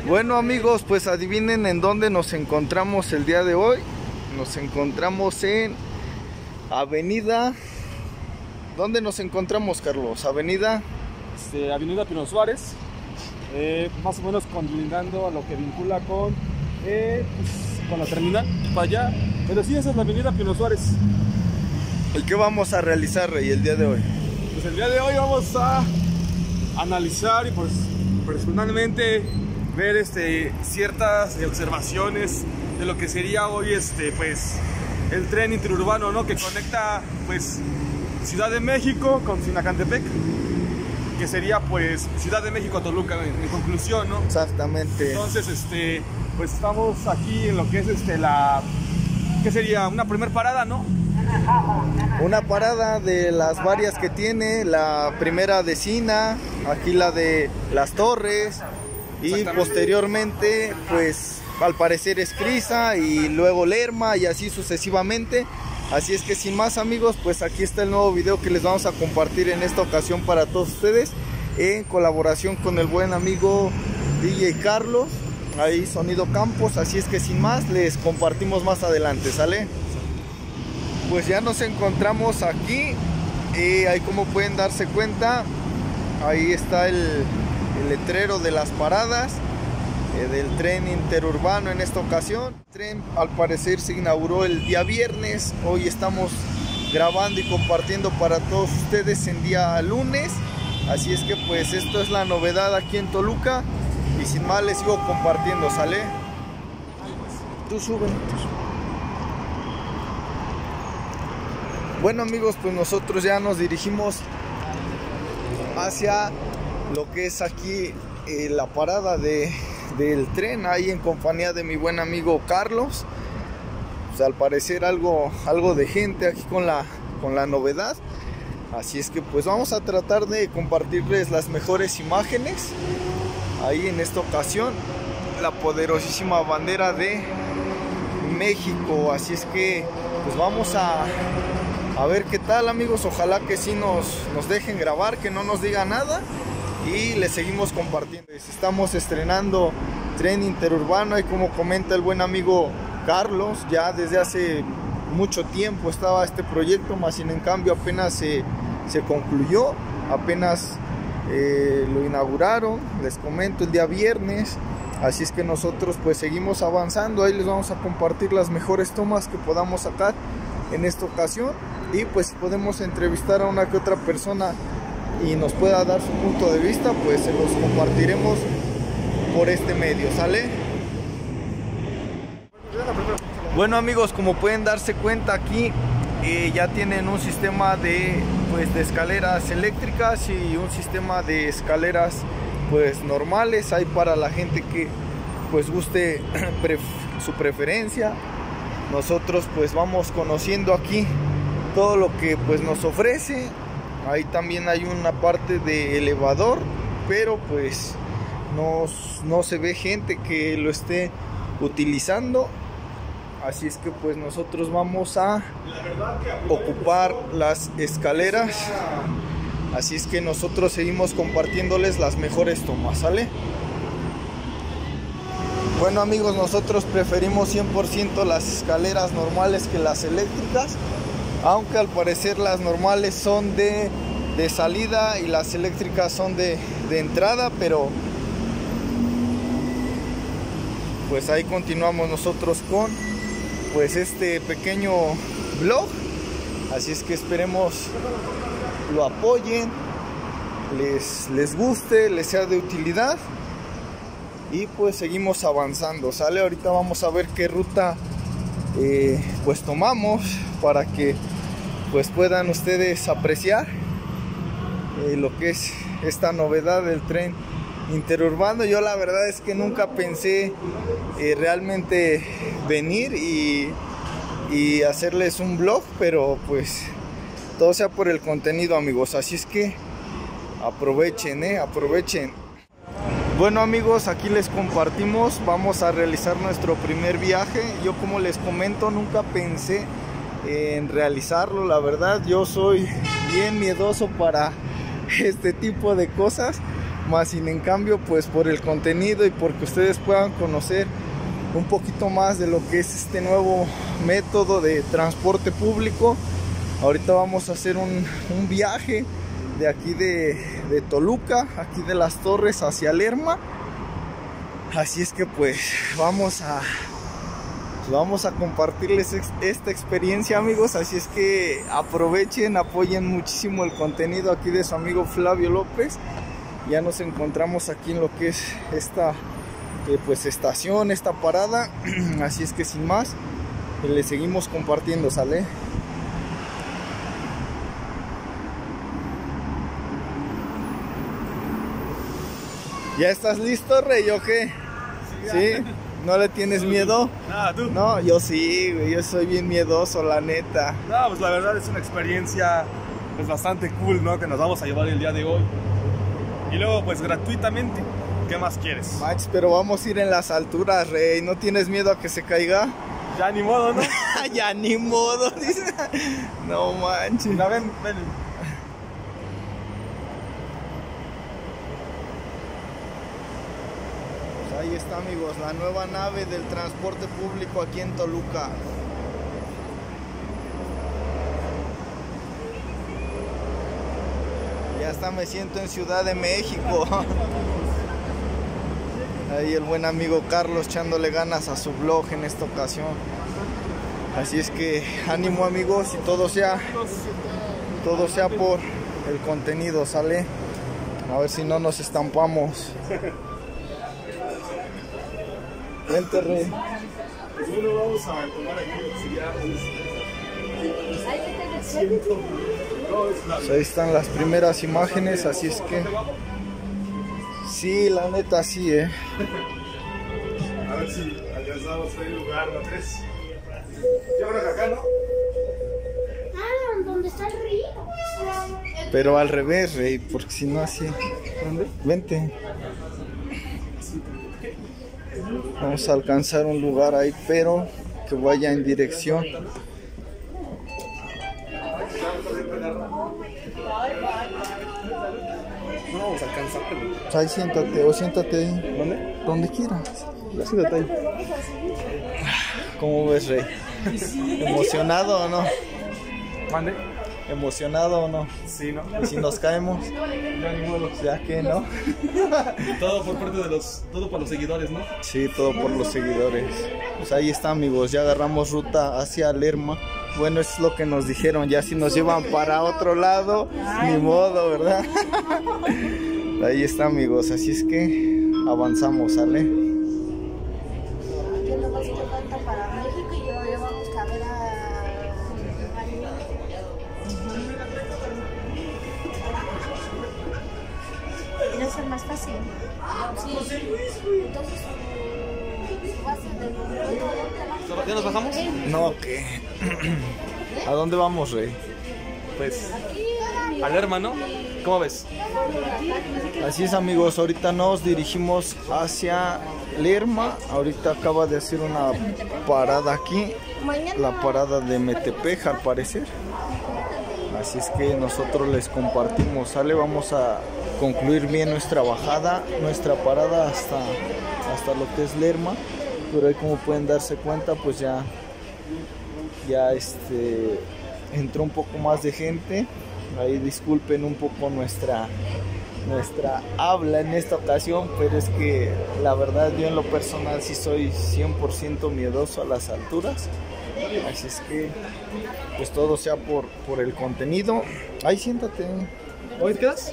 Bueno amigos, pues adivinen en dónde nos encontramos el día de hoy. Nos encontramos en Avenida... ¿Dónde nos encontramos, Carlos? Avenida Pino Suárez, más o menos colindando a lo que vincula con la terminal, para allá. Pero sí, esa es la Avenida Pino Suárez. ¿Y qué vamos a realizar, Rey, el día de hoy? Pues el día de hoy vamos a analizar y pues personalmente ver ciertas observaciones de lo que sería hoy pues el tren interurbano, ¿no? Que conecta pues Ciudad de México con Sinacantepec, que sería pues Ciudad de México a Toluca en conclusión, ¿no? Exactamente. Entonces pues estamos aquí en lo que es ¿qué sería? Una primer parada, ¿no? Una parada de las varias que tiene, la primera de Sina, aquí la de Las Torres y posteriormente pues al parecer es Crisa y luego Lerma y así sucesivamente. Así es que sin más amigos, pues aquí está el nuevo video que les vamos a compartir en esta ocasión para todos ustedes en colaboración con el buen amigo DJ Carlos, ahí Sonido Campos. Así es que sin más les compartimos más adelante, ¿sale? Pues ya nos encontramos aquí, ahí como pueden darse cuenta, ahí está el letrero de las paradas del tren interurbano en esta ocasión. El tren al parecer se inauguró el día viernes, hoy estamos grabando y compartiendo para todos ustedes en día lunes, así es que pues esto es la novedad aquí en Toluca y sin más les sigo compartiendo, ¿sale? Tú sube. Bueno amigos, pues nosotros ya nos dirigimos hacia lo que es aquí la parada del tren, ahí en compañía de mi buen amigo Carlos. Pues al parecer algo de gente aquí con la novedad, así es que pues vamos a tratar de compartirles las mejores imágenes. Ahí en esta ocasión la poderosísima bandera de México, así es que pues vamos a ver qué tal amigos, ojalá que sí nos dejen grabar, que no nos diga nada y les seguimos compartiendo. Estamos estrenando tren interurbano y como comenta el buen amigo Carlos, ya desde hace mucho tiempo estaba este proyecto, más sin en cambio apenas se concluyó, apenas lo inauguraron, les comento, el día viernes. Así es que nosotros pues seguimos avanzando, ahí les vamos a compartir las mejores tomas que podamos sacar en esta ocasión y pues podemos entrevistar a una que otra persona y nos pueda dar su punto de vista, pues se los compartiremos por este medio, ¿sale? Bueno amigos, como pueden darse cuenta aquí ya tienen un sistema de escaleras eléctricas y un sistema de escaleras pues normales, hay para la gente que pues guste su preferencia. Nosotros pues vamos conociendo aquí todo lo que pues nos ofrece. Ahí también hay una parte de elevador, pero pues no se ve gente que lo esté utilizando, así es que pues nosotros vamos a ocupar las escaleras, así es que nosotros seguimos compartiéndoles las mejores tomas, ¿sale? Bueno amigos, nosotros preferimos 100% las escaleras normales que las eléctricas, aunque al parecer las normales son de salida y las eléctricas son de entrada, pero pues ahí continuamos nosotros con pues este pequeño vlog, así es que esperemos lo apoyen, les guste, les sea de utilidad y pues seguimos avanzando, ¿sale? Ahorita vamos a ver qué ruta pues tomamos para que pues puedan ustedes apreciar lo que es esta novedad del tren interurbano. Yo la verdad es que nunca pensé realmente venir y hacerles un vlog, pero pues todo sea por el contenido amigos, así es que aprovechen, aprovechen. Bueno amigos, aquí les compartimos, vamos a realizar nuestro primer viaje. Yo como les comento nunca pensé en realizarlo, la verdad yo soy bien miedoso para este tipo de cosas, más sin en cambio pues por el contenido y porque ustedes puedan conocer un poquito más de lo que es este nuevo método de transporte público. Ahorita vamos a hacer un viaje de aquí de Toluca, aquí de Las Torres hacia Lerma. Así es que pues vamos a compartirles esta experiencia, amigos. Así es que aprovechen, apoyen muchísimo el contenido aquí de su amigo Flavio López. Ya nos encontramos aquí en lo que es esta pues estación, esta parada. Así es que sin más, le seguimos compartiendo, ¿sale? ¿Ya estás listo, Rey, o qué? ¿Sí? ¿No le tienes miedo? Nada, ¿tú? No, yo sí, güey, yo soy bien miedoso, la neta. No, pues la verdad es una experiencia pues bastante cool, ¿no? Que nos vamos a llevar el día de hoy. Y luego pues gratuitamente, ¿qué más quieres? Max, pero vamos a ir en las alturas, Rey. ¿No tienes miedo a que se caiga? Ya ni modo, ¿no? Ya ni modo, dice. No manches. Mira, ven. Ahí está, amigos, la nueva nave del transporte público aquí en Toluca. Ya hasta me siento en Ciudad de México. Ahí el buen amigo Carlos echándole ganas a su vlog en esta ocasión. Así es que ánimo, amigos, y todo sea por el contenido, ¿sale? A ver si no nos estampamos. Vente, Rey. Primero vamos a tomar aquí Pues ahí están las primeras imágenes, así es que sí, la neta sí, A ver si alcanzamos el lugar, ¿no crees? Yo creo que acá, ¿no? Ah, ¿dónde está el río? pero al revés, Rey, porque si no así. ¿Dónde? Vente. Vamos a alcanzar un lugar ahí, pero que vaya en dirección. No vamos a alcanzar. Ahí siéntate, o siéntate ahí. ¿Dónde? Donde quieras. Ya siéntate ahí. ¿Cómo ves, Rey? ¿Emocionado o no? ¿Mande? ¿Emocionado o no? Sí, ¿no? ¿Y si nos caemos? Ya ni modo. Ya que no. Todo por parte de todo por los seguidores, ¿no? Sí, todo por los seguidores. Pues ahí está, amigos, ya agarramos ruta hacia Lerma. Bueno, eso es lo que nos dijeron. Ya si nos llevan para otro lado, ni modo, ¿verdad? Ahí está, amigos, así es que avanzamos, ¿sale? Yo no vas a tanto para México y yo ya vamos a ver a... ¿Quieres ser más fácil? Sí. Entonces, ¿Ya nos bajamos? No, ¿qué? ¿A dónde vamos, Rey? Pues al hermano, ¿cómo ves? Así es, amigos, ahorita nos dirigimos hacia Lerma. Ahorita acaba de hacer una parada aquí, la parada de Metepec, al parecer. Así es que nosotros les compartimos, ¿sale? Vamos a concluir bien nuestra bajada, nuestra parada hasta lo que es Lerma. Pero ahí, como pueden darse cuenta, pues ya entró un poco más de gente. Ahí disculpen un poco nuestra habla en esta ocasión, pero es que la verdad yo en lo personal sí soy 100% miedoso a las alturas. Así es que pues todo sea por el contenido. Ahí siéntate. ¿Hoy te quedas?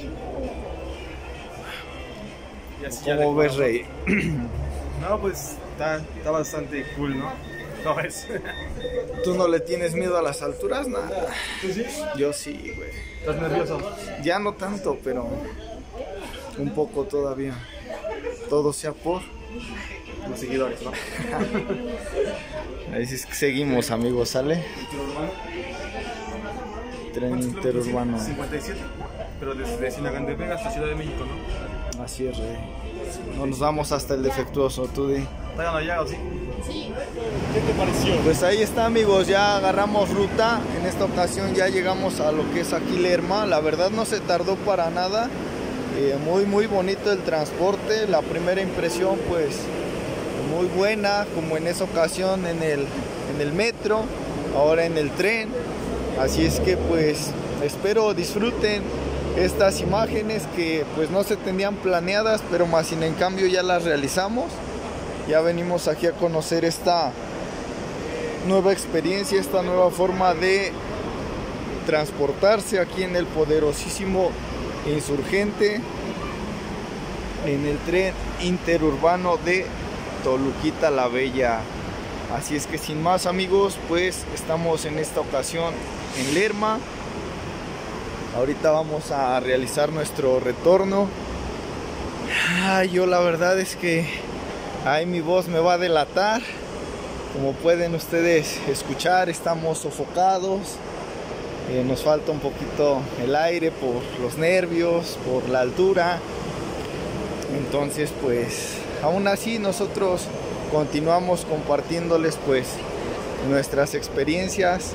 ¿Cómo ves, Rey? No, pues está bastante cool, ¿no? ¿No ves? ¿Tú no le tienes miedo a las alturas? Nada. ¿Tú sí? Yo sí, güey. ¿Estás nervioso? Ya no tanto, pero un poco todavía. Todo sea por Los seguidores, ¿no? Ahí sí es que seguimos, amigos, ¿sale? Tren interurbano. 57, pero desde Sinagandepec hasta Ciudad de México, ¿no? Así es, Rey. No nos vamos hasta el defectuoso, tú di. ¿Están allá o sí? Sí. ¿Qué te pareció? Pues ahí está, amigos, ya agarramos ruta. En esta ocasión ya llegamos a lo que es aquí Lerma. La verdad no se tardó para nada. Muy bonito el transporte. La primera impresión pues muy buena, como en esa ocasión en el metro, ahora en el tren. Así es que pues espero disfruten estas imágenes que pues no se tenían planeadas, pero más sin en cambio ya las realizamos. Ya venimos aquí a conocer esta nueva experiencia, esta nueva forma de transportarse aquí en el poderosísimo Insurgente, en el tren interurbano de Toluquita la Bella. Así es que sin más, amigos, pues estamos en esta ocasión en Lerma. Ahorita vamos a realizar nuestro retorno. Yo la verdad es que ahí mi voz me va a delatar. Como pueden ustedes escuchar, estamos sofocados. Nos falta un poquito el aire por los nervios, por la altura. Entonces pues aún así nosotros continuamos compartiéndoles pues nuestras experiencias,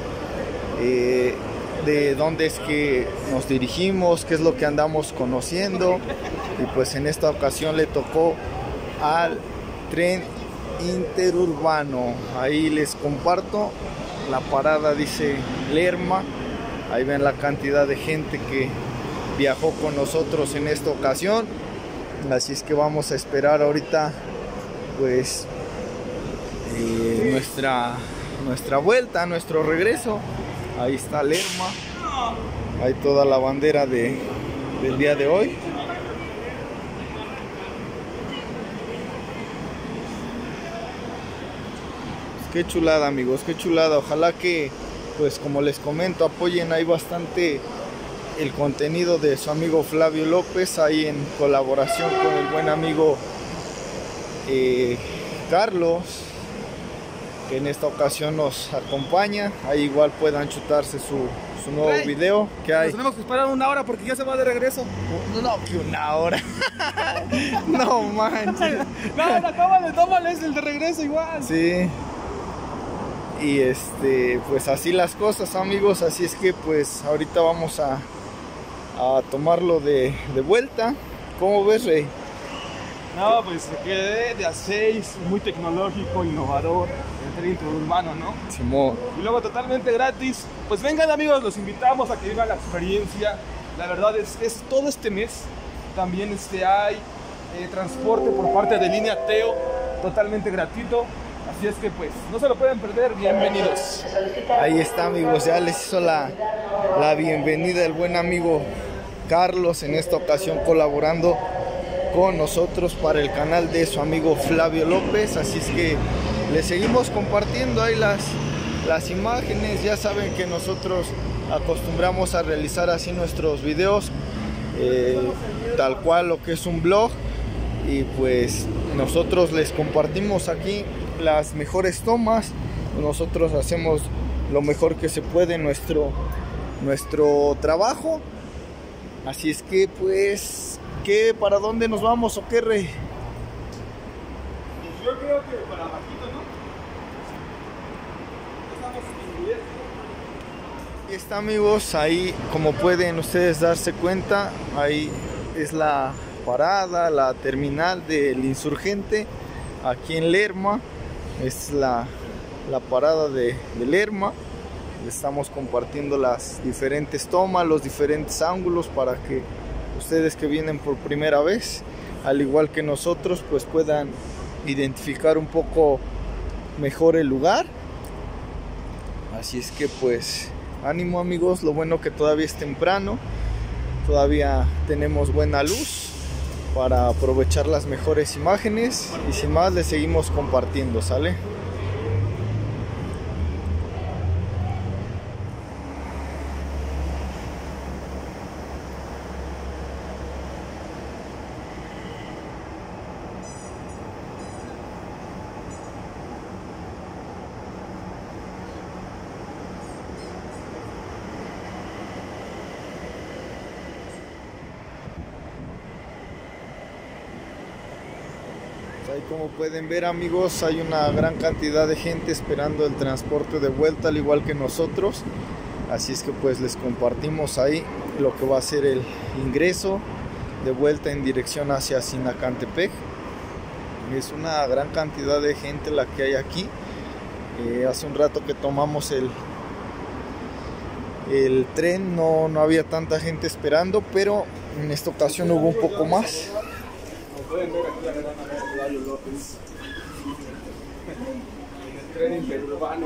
de dónde es que nos dirigimos, qué es lo que andamos conociendo. Y pues en esta ocasión le tocó al tren interurbano. Ahí les comparto, la parada dice Lerma. Ahí ven la cantidad de gente que viajó con nosotros en esta ocasión. Así es que vamos a esperar ahorita pues nuestra vuelta, nuestro regreso. Ahí está Lerma. Hay toda la bandera del día de hoy. Qué chulada, amigos, qué chulada. Ojalá que, pues como les comento, apoyen ahí bastante el contenido de su amigo Flavio López, ahí en colaboración con el buen amigo Carlos, que en esta ocasión nos acompaña. Ahí igual puedan chutarse su nuevo video. ¿Qué hay? Nos tenemos que esperar 1 hora porque ya se va de regreso. No, que 1 hora. No manches. No, tómale, es el de regreso igual. Sí. Y pues así las cosas, amigos. Así es que pues ahorita vamos a tomarlo de vuelta. ¿Cómo ves, Rey? No, pues se quedé de A6, muy tecnológico, innovador, el tren interurbano, ¿no? Simón. Y luego totalmente gratis. Pues vengan, amigos, los invitamos a que vivan la experiencia. La verdad es todo este mes. También hay transporte por parte de Línea Teo, totalmente gratuito. Así es que pues no se lo pueden perder. Bienvenidos. Ahí está, amigos, ya les hizo la bienvenida el buen amigo Carlos, en esta ocasión colaborando con nosotros para el canal de su amigo Flavio López. Así es que les seguimos compartiendo ahí las imágenes. Ya saben que nosotros acostumbramos a realizar así nuestros videos, tal cual lo que es un blog, y pues nosotros les compartimos aquí las mejores tomas. Nosotros hacemos lo mejor que se puede en nuestro trabajo. Así es que pues, ¿para dónde nos vamos o qué, Rey? Pues yo creo que para bajito, ¿no? Estamos en inglés. Ahí está, amigos, ahí como pueden ustedes darse cuenta, ahí es la parada, la terminal del Insurgente aquí en Lerma. Es la parada de Lerma. Estamos compartiendo las diferentes tomas, los diferentes ángulos, para que ustedes que vienen por primera vez, al igual que nosotros, pues puedan identificar un poco mejor el lugar. Así es que pues ánimo, amigos. Lo bueno que todavía es temprano, todavía tenemos buena luz para aprovechar las mejores imágenes. Y sin más, les seguimos compartiendo, ¿sale? Ahí, como pueden ver, amigos, hay una gran cantidad de gente esperando el transporte de vuelta, al igual que nosotros. Así es que pues les compartimos ahí lo que va a ser el ingreso de vuelta en dirección hacia Sinacantepec. Es una gran cantidad de gente la que hay aquí. Hace un rato que tomamos el tren, no había tanta gente esperando, pero en esta ocasión hubo un poco más. Como pueden ver, aquí la gran amigo Flavio López en el tren interurbano.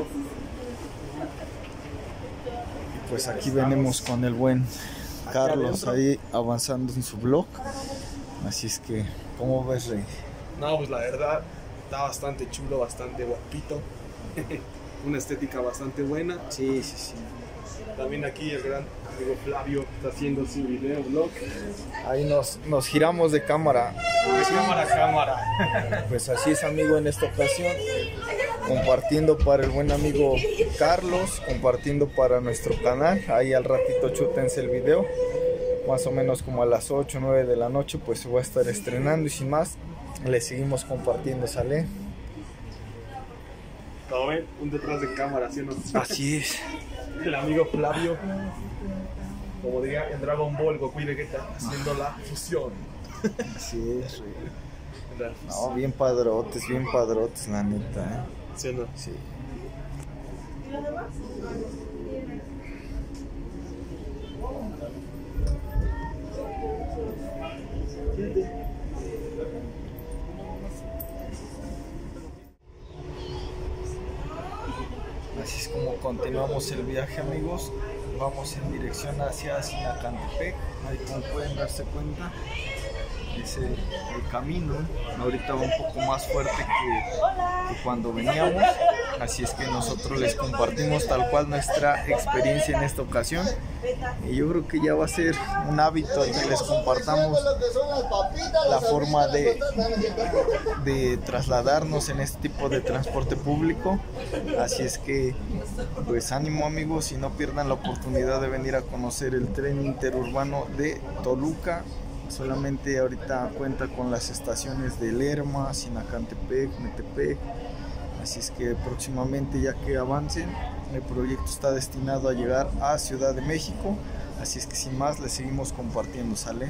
Y pues aquí venimos con el buen Carlos ahí avanzando en su vlog. Así es que, ¿cómo ves, Rey? No, pues la verdad está bastante chulo, bastante guapito. Una estética bastante buena. Sí, sí, sí. También aquí el gran amigo Flavio está haciendo su video vlog. Ahí nos giramos de cámara. De cámara a cámara. Pues así es, amigo, en esta ocasión compartiendo para el buen amigo Carlos, compartiendo para nuestro canal. Ahí al ratito chútense el video, más o menos como a las 8 o 9 de la noche, pues se va a estar estrenando. Y sin más, le seguimos compartiendo, ¿sale? Como ven, un detrás de cámara, ¿sí o no? Así es. El amigo Flavio, como diría en Dragon Ball, Goku y Vegeta haciendo la fusión. Así es, Rey. No, bien padrotes, la neta, ¿eh? ¿Sí o no? Sí. Así es como continuamos el viaje, amigos. Vamos en dirección hacia Sinacantepec. Ahí como pueden darse cuenta, es el camino. Ahorita va un poco más fuerte que cuando veníamos. Así es que nosotros les compartimos tal cual nuestra experiencia en esta ocasión. Y yo creo que ya va a ser un hábito el que les compartamos la forma de trasladarnos en este tipo de transporte público. Así es que pues ánimo, amigos, y no pierdan la oportunidad de venir a conocer el tren interurbano de Toluca. Solamente ahorita cuenta con las estaciones de Lerma, Sinacantepec, Metepec. Así es que próximamente, ya que avancen, el proyecto está destinado a llegar a Ciudad de México. Así es que sin más, les seguimos compartiendo, ¿sale?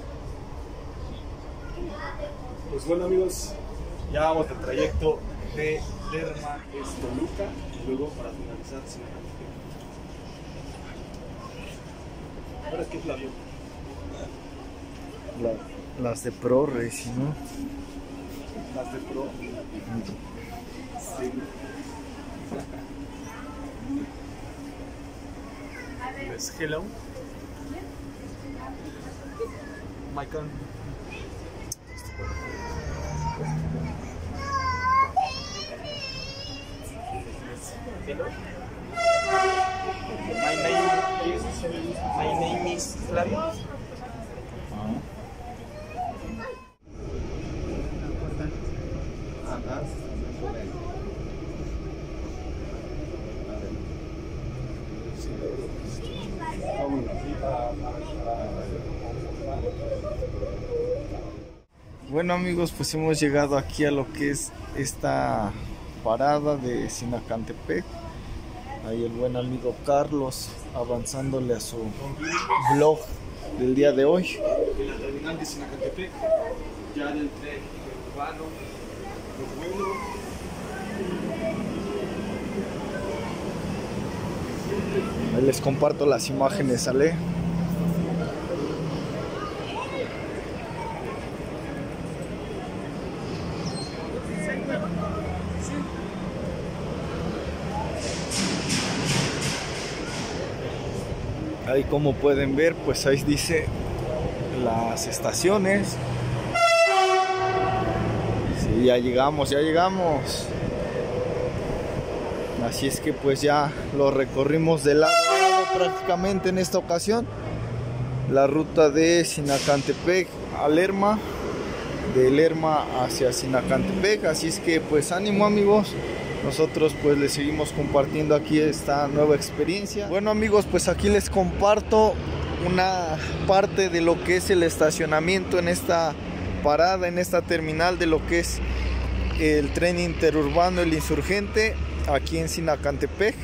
Pues bueno, amigos, ya vamos del trayecto de Lerma es Toluca y luego para finalizar Sinacantepec. ¿Ahora qué es Flavio? Las de Pro Racing, ¿no? Las de Pro. Sí. Pues, hello. Michael. Hello. My name is Flavio. Bueno, amigos, pues hemos llegado aquí a lo que es esta parada de Sinacantepec. Ahí el buen amigo Carlos avanzándole a su vlog del día de hoy. En la terminal de Sinacantepec, ya del tren urbano, los vuelos. Ahí les comparto las imágenes, ¿sale? Ahí como pueden ver, pues ahí dice las estaciones. Sí, ya llegamos. Así es que pues ya lo recorrimos de lado a lado prácticamente en esta ocasión. La ruta de Sinacantepec a Lerma, de Lerma hacia Sinacantepec. Así es que pues ánimo, amigos. Nosotros pues les seguimos compartiendo aquí esta nueva experiencia. Bueno, amigos, pues aquí les comparto una parte de lo que es el estacionamiento en esta parada, en esta terminal de lo que es el tren interurbano El Insurgente aquí en Sinacantepec.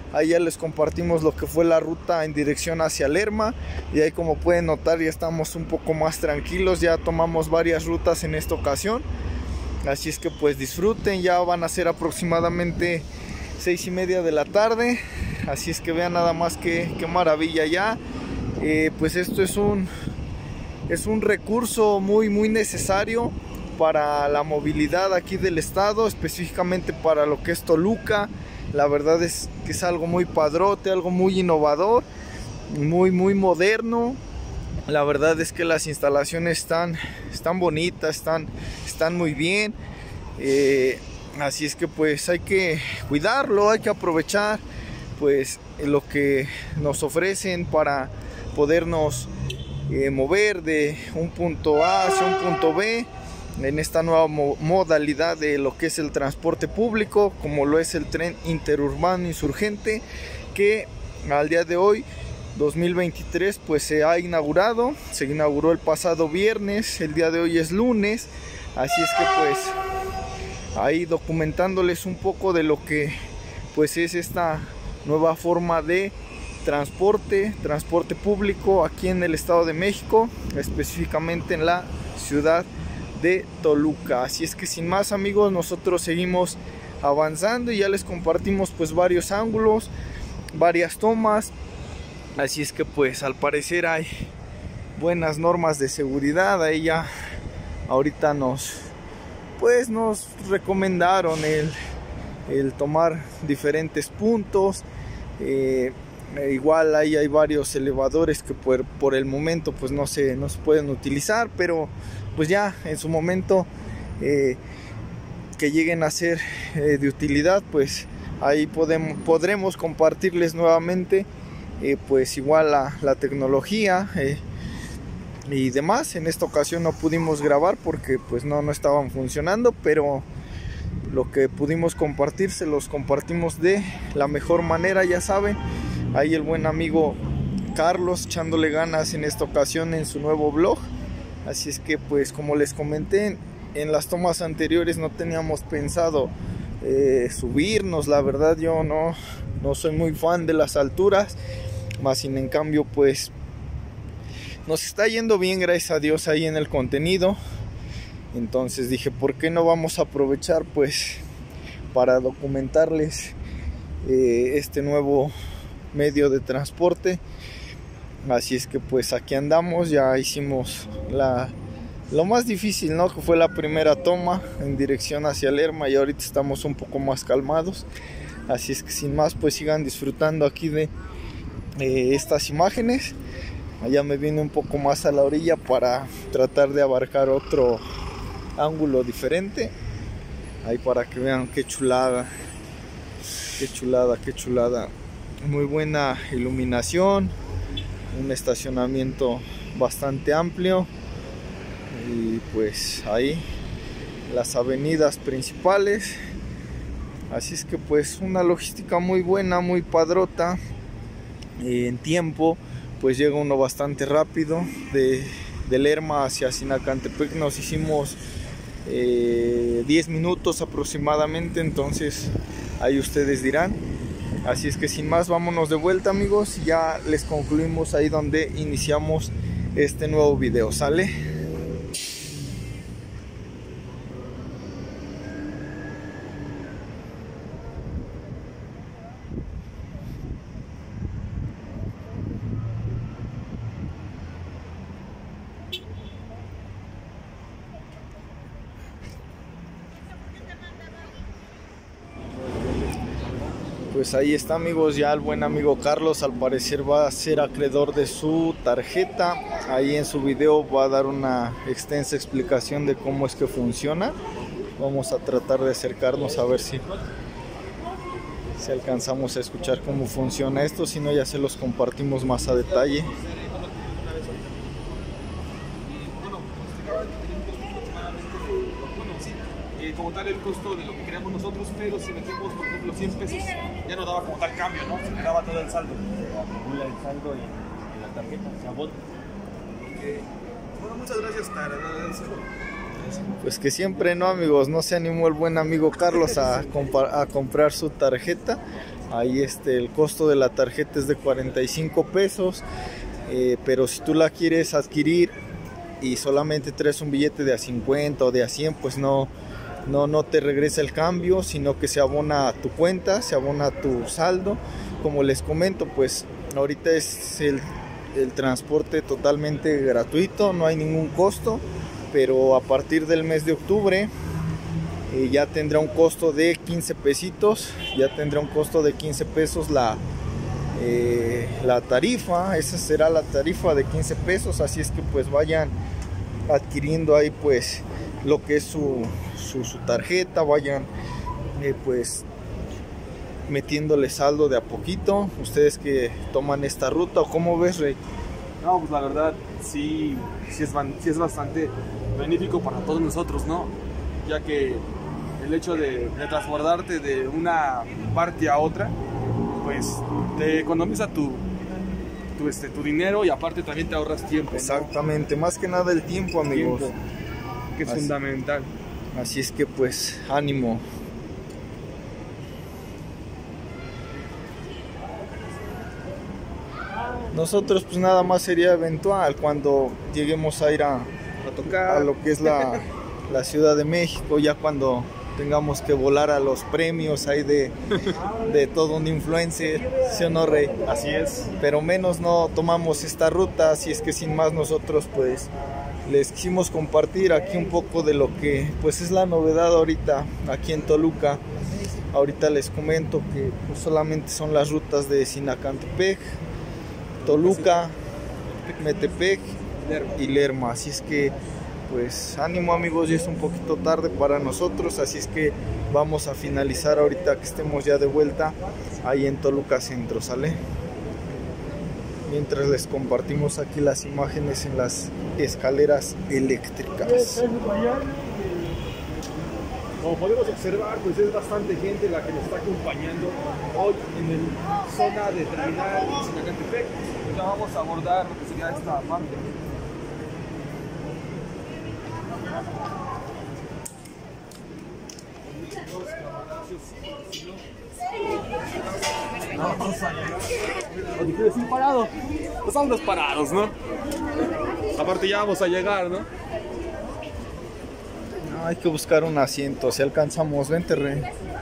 Ahí ya les compartimos lo que fue la ruta en dirección hacia Lerma, y ahí como pueden notar ya estamos un poco más tranquilos, ya tomamos varias rutas en esta ocasión. Así es que pues disfruten, ya van a ser aproximadamente 6:30 de la tarde, así es que vean nada más qué maravilla ya. Pues esto es un recurso muy necesario para la movilidad aquí del estado, específicamente para lo que es Toluca. La verdad es que es algo muy padrote, algo muy innovador, muy moderno. La verdad es que las instalaciones están bonitas, están muy bien. Así es que pues hay que cuidarlo, hay que aprovechar pues lo que nos ofrecen para podernos mover de un punto A hacia un punto B en esta nueva modalidad de lo que es el transporte público, como lo es el tren interurbano insurgente, que al día de hoy 2023 pues se inauguró el pasado viernes, el día de hoy es lunes. Así es que pues ahí documentándoles un poco de lo que pues es esta nueva forma de transporte público aquí en el Estado de México, específicamente en la ciudad de Toluca. Así es que sin más, amigos, nosotros seguimos avanzando y ya les compartimos pues varios ángulos, varias tomas. Así es que pues al parecer hay buenas normas de seguridad. Ahí ya ahorita nos recomendaron el tomar diferentes puntos. Igual ahí hay varios elevadores que por el momento pues no se pueden utilizar, pero pues ya en su momento que lleguen a ser de utilidad, pues ahí podremos compartirles nuevamente pues igual la tecnología y demás. En esta ocasión no pudimos grabar porque pues no estaban funcionando, pero lo que pudimos compartir se los compartimos de la mejor manera. Ya saben, ahí el buen amigo Carlos echándole ganas en esta ocasión en su nuevo blog. Así es que pues como les comenté en las tomas anteriores, no teníamos pensado subirnos. La verdad yo no soy muy fan de las alturas, más sin en cambio pues nos está yendo bien, gracias a Dios, ahí en el contenido. Entonces dije, ¿por qué no vamos a aprovechar pues para documentarles este nuevo medio de transporte? Así es que pues aquí andamos, ya hicimos lo más difícil, ¿no? Que fue la primera toma en dirección hacia Lerma, y ahorita estamos un poco más calmados. Así es que sin más pues sigan disfrutando aquí de estas imágenes. Allá me vine un poco más a la orilla para tratar de abarcar otro ángulo diferente, ahí para que vean qué chulada, muy buena iluminación, un estacionamiento bastante amplio, y pues ahí las avenidas principales. Así es que pues una logística muy buena, muy padrota. En tiempo pues llega uno bastante rápido. De Lerma hacia Sinacantepec nos hicimos 10 minutos aproximadamente, entonces ahí ustedes dirán. Así es que sin más, vámonos de vuelta, amigos. Ya les concluimos ahí donde iniciamos este nuevo video. ¿Sale? Pues ahí está, amigos, ya el buen amigo Carlos al parecer va a ser acreedor de su tarjeta. Ahí en su video va a dar una extensa explicación de cómo es que funciona. Vamos a tratar de acercarnos a ver si alcanzamos a escuchar cómo funciona esto, si no ya se los compartimos más a detalle. Como tal el costo de lo que queríamos nosotros, pero si metimos por ejemplo 100 pesos ya no daba como tal cambio, ¿no? Se daba todo el saldo. Se acumula el saldo en la tarjeta, se abona. Bueno, muchas gracias, te agradezco. Pues que siempre, ¿no, amigos? No se animó el buen amigo Carlos a comprar su tarjeta. Ahí el costo de la tarjeta es de 45 pesos, pero si tú la quieres adquirir y solamente traes un billete de a 50 o de a 100, pues no te regresa el cambio, sino que se abona a tu cuenta, se abona a tu saldo. Como les comento, pues ahorita es el transporte totalmente gratuito, no hay ningún costo, pero a partir del mes de octubre ya tendrá un costo de 15 pesitos, ya tendrá un costo de 15 pesos la tarifa. Esa será la tarifa de 15 pesos, así es que pues vayan adquiriendo ahí pues lo que es su tarjeta, vayan pues metiéndole saldo de a poquito, ustedes que toman esta ruta. ¿O cómo ves, Rey? No, pues la verdad sí es bastante benéfico para todos nosotros, ¿no? Ya que el hecho de transbordarte de una parte a otra, pues te economiza tu dinero y aparte también te ahorras tiempo, ¿no? Exactamente, más que nada el tiempo, amigos. Tiempo, que es fundamental. Así es que pues ánimo. Nosotros pues nada más sería eventual cuando lleguemos a ir a tocar a lo que es la Ciudad de México, ya cuando tengamos que volar a los premios ahí de todo un influencer, ¿sí o no, Rey? Así es. Pero menos no tomamos esta ruta, así es que sin más nosotros pues les quisimos compartir aquí un poco de lo que pues es la novedad ahorita aquí en Toluca. Ahorita les comento que pues, solamente son las rutas de Sinacantepec, Toluca, Metepec y Lerma, así es que pues ánimo, amigos, ya es un poquito tarde para nosotros, así es que vamos a finalizar ahorita que estemos ya de vuelta ahí en Toluca Centro, ¿sale? Mientras les compartimos aquí las imágenes en las escaleras eléctricas. Como podemos observar, pues es bastante gente la que nos está acompañando hoy en la zona de terminal de Sinacantepec. Pues ya vamos a abordar lo que sería esta parte. Vamos a llegar. ¿Sin parado? Pues vamos parados, ¿no? Aparte ya vamos a llegar, ¿no? No, hay que buscar un asiento, si alcanzamos. Vente, Rey.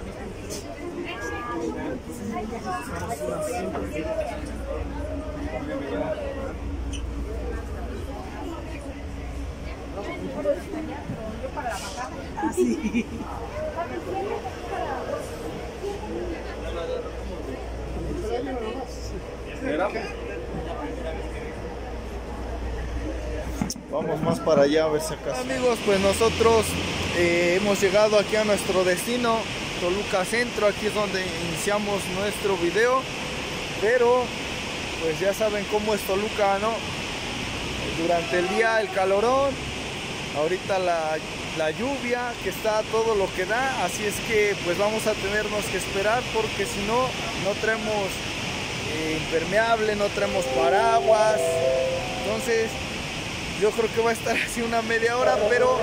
Sí. Vamos más para allá a ver si acaso. Amigos, pues nosotros hemos llegado aquí a nuestro destino, Toluca Centro. Aquí es donde iniciamos nuestro video, pero pues ya saben cómo es Toluca, ¿no? Durante el día el calorón, ahorita la lluvia que está todo lo que da, así es que pues vamos a tenernos que esperar, porque si no, no traemos impermeable, no traemos paraguas. Entonces yo creo que va a estar así una media hora, pero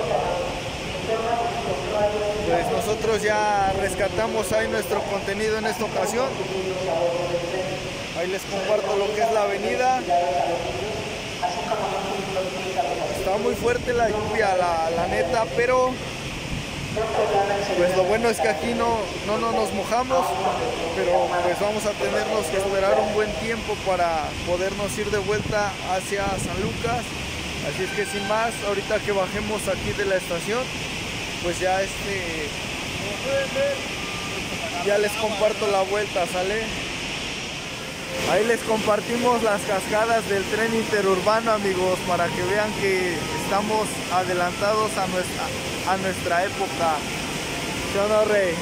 pues nosotros ya rescatamos ahí nuestro contenido en esta ocasión. Ahí les comparto lo que es la avenida. Está muy fuerte la lluvia, la neta, pero pues lo bueno es que aquí no nos mojamos, pero pues vamos a tenernos que esperar un buen tiempo para podernos ir de vuelta hacia San Lucas. Así es que sin más, ahorita que bajemos aquí de la estación, pues ya ya les comparto la vuelta, ¿sale? Ahí les compartimos las cascadas del tren interurbano, amigos, para que vean que estamos adelantados a nuestra época. ¿Sí o no, Rey?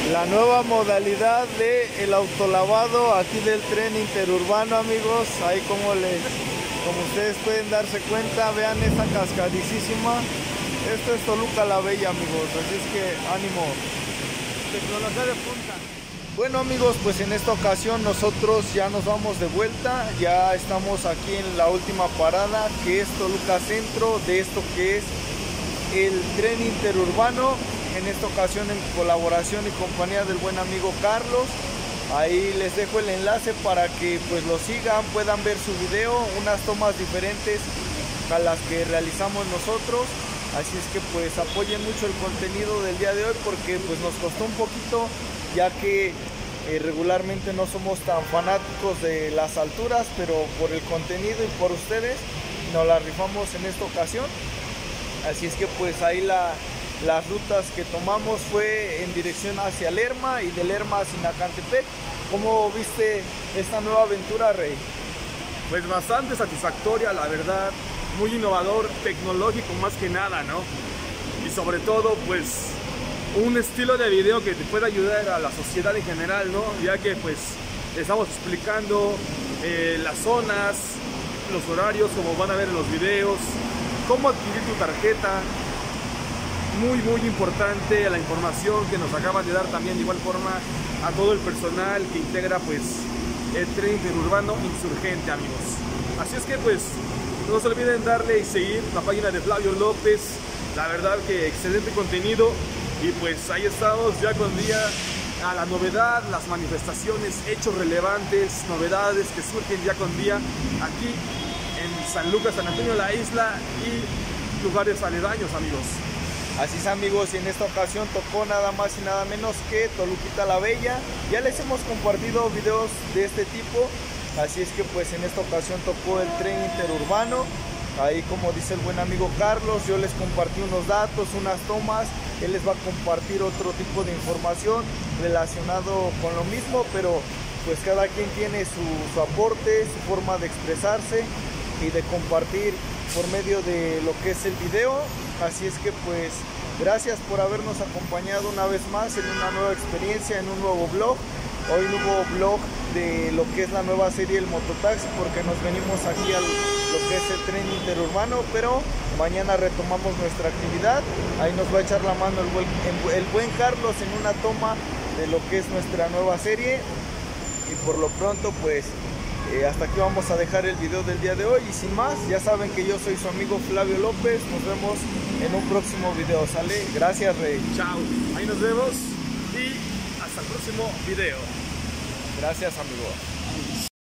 la nueva modalidad de el autolavado aquí del tren interurbano, amigos. Ahí como ustedes pueden darse cuenta, vean esta cascadicísima. Esto es Toluca la Bella, amigos, así es que ánimo. Tecnología de punta. Bueno, amigos, pues en esta ocasión nosotros ya nos vamos de vuelta. Ya estamos aquí en la última parada, que es Toluca Centro, de esto que es el tren interurbano. En esta ocasión en colaboración y compañía del buen amigo Carlos. Ahí les dejo el enlace para que pues lo sigan, puedan ver su video, unas tomas diferentes a las que realizamos nosotros. Así es que pues apoyen mucho el contenido del día de hoy, porque pues nos costó un poquito, ya que regularmente no somos tan fanáticos de las alturas, pero por el contenido y por ustedes nos la rifamos en esta ocasión. Así es que pues ahí las rutas que tomamos fue en dirección hacia Lerma y de Lerma a Sinacantepec. ¿Cómo viste esta nueva aventura, Rey? Pues bastante satisfactoria, la verdad. Muy innovador, tecnológico más que nada, ¿no? Y sobre todo, pues, un estilo de video que te puede ayudar a la sociedad en general, ¿no? Ya que, pues, estamos explicando las zonas, los horarios, como van a ver en los videos, cómo adquirir tu tarjeta. Muy importante la información que nos acaban de dar también de igual forma a todo el personal que integra, pues, el tren interurbano insurgente, amigos. Así es que, pues, no se olviden darle y seguir la página de Flavio López. La verdad que excelente contenido. Y pues ahí estamos ya con día a la novedad, las manifestaciones, hechos relevantes, novedades que surgen ya con día aquí en San Lucas, San Antonio, la isla y lugares aledaños, amigos. Así es, amigos, y en esta ocasión tocó nada más y nada menos que Toluquita la Bella. Ya les hemos compartido videos de este tipo. Así es que pues en esta ocasión tocó el tren interurbano. Ahí, como dice el buen amigo Carlos, yo les compartí unos datos, unas tomas. Él les va a compartir otro tipo de información relacionado con lo mismo, pero pues cada quien tiene su aporte, su forma de expresarse y de compartir por medio de lo que es el video. Así es que pues gracias por habernos acompañado una vez más en una nueva experiencia, en un nuevo vlog. Hoy no hubo vlog de lo que es la nueva serie El Mototaxi, porque nos venimos aquí a lo que es el tren interurbano, pero mañana retomamos nuestra actividad. Ahí nos va a echar la mano el buen Carlos en una toma de lo que es nuestra nueva serie. Y por lo pronto pues hasta aquí vamos a dejar el video del día de hoy. Y sin más, ya saben que yo soy su amigo Flavio López. Nos vemos en un próximo video, ¿sale? Gracias, Rey. Chao, ahí nos vemos y hasta el próximo video. Gracias, amigo.